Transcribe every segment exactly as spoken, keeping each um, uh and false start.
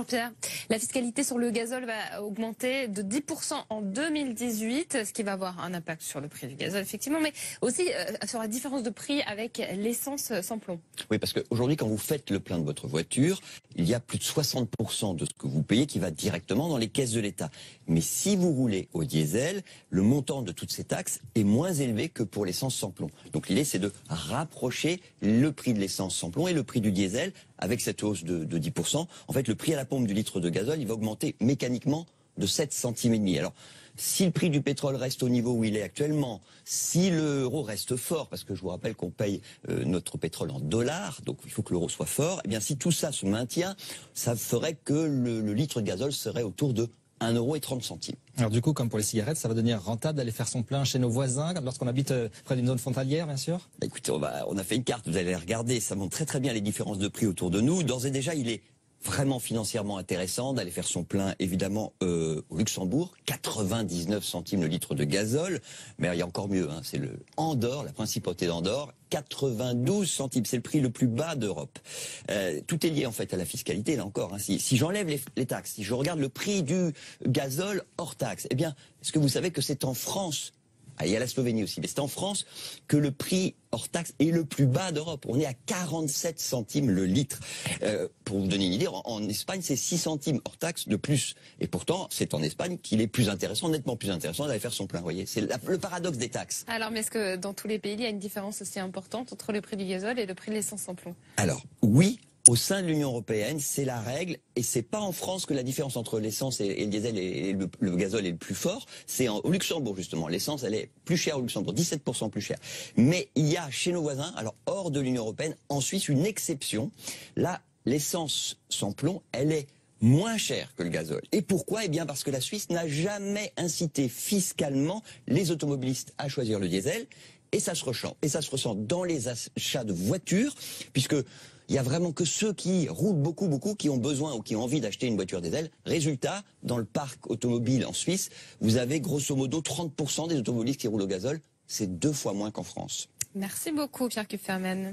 Pierre. La fiscalité sur le gazole va augmenter de dix pour cent en deux mille dix-huit, ce qui va avoir un impact sur le prix du gazole, effectivement, mais aussi euh, sur la différence de prix avec l'essence sans plomb. Oui, parce qu'aujourd'hui, quand vous faites le plein de votre voiture, il y a plus de soixante pour cent de ce que vous payez qui va directement dans les caisses de l'État. Mais si vous roulez au diesel, le montant de toutes ces taxes est moins élevé que pour l'essence sans plomb. Donc l'idée, c'est de rapprocher le prix de l'essence sans plomb et le prix du diesel avec cette hausse de, de dix pour cent. En fait, le prix à la pompe du litre de gazole, il va augmenter mécaniquement de sept centimes et demi. Alors, si le prix du pétrole reste au niveau où il est actuellement, si l'euro reste fort, parce que je vous rappelle qu'on paye euh, notre pétrole en dollars, donc il faut que l'euro soit fort, eh bien si tout ça se maintient, ça ferait que le, le litre de gazole serait autour de un euro trente. Alors du coup, comme pour les cigarettes, ça va devenir rentable d'aller faire son plein chez nos voisins, lorsqu'on habite euh, près d'une zone frontalière, bien sûr? Bah, écoutez, on, va, on a fait une carte, vous allez regarder, ça montre très très bien les différences de prix autour de nous. D'ores et déjà, il est vraiment financièrement intéressant d'aller faire son plein, évidemment, euh, au Luxembourg, quatre-vingt-dix-neuf centimes le litre de gazole, mais il y a encore mieux, hein, c'est le Andorre, la principauté d'Andorre, quatre-vingt-douze centimes, c'est le prix le plus bas d'Europe. Euh, tout est lié en fait à la fiscalité, là encore. Hein. Si, si j'enlève les, les taxes, si je regarde le prix du gazole hors taxe, eh bien, est-ce que vous savez que c'est en France, ah, il y a la Slovénie aussi, mais c'est en France que le prix hors taxe est le plus bas d'Europe. On est à quarante-sept centimes le litre. Euh, pour vous donner une idée, en, en Espagne, c'est six centimes hors taxe de plus. Et pourtant, c'est en Espagne qu'il est plus intéressant, nettement plus intéressant d'aller faire son plein. Vous voyez, c'est la, le paradoxe des taxes. Alors, mais est-ce que dans tous les pays, il y a une différence aussi importante entre le prix du gazole et le prix de l'essence sans plomb? Alors, oui. Au sein de l'Union européenne, c'est la règle, et c'est pas en France que la différence entre l'essence et, et le diesel et, et le, le gazole est le plus fort. C'est au Luxembourg justement. L'essence, elle est plus chère au Luxembourg, dix-sept pour cent plus chère. Mais il y a chez nos voisins, alors hors de l'Union européenne, en Suisse, une exception. Là, l'essence sans plomb, elle est moins chère que le gazole. Et pourquoi? Eh bien parce que la Suisse n'a jamais incité fiscalement les automobilistes à choisir le diesel. Et ça se ressent. Et ça se ressent dans les achats de voitures, puisque il y a vraiment que ceux qui roulent beaucoup, beaucoup, qui ont besoin ou qui ont envie d'acheter une voiture diesel. Résultat, dans le parc automobile en Suisse, vous avez grosso modo trente pour cent des automobilistes qui roulent au gazole. C'est deux fois moins qu'en France. Merci beaucoup, Pierre Kupferman.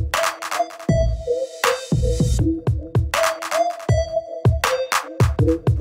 Thank you.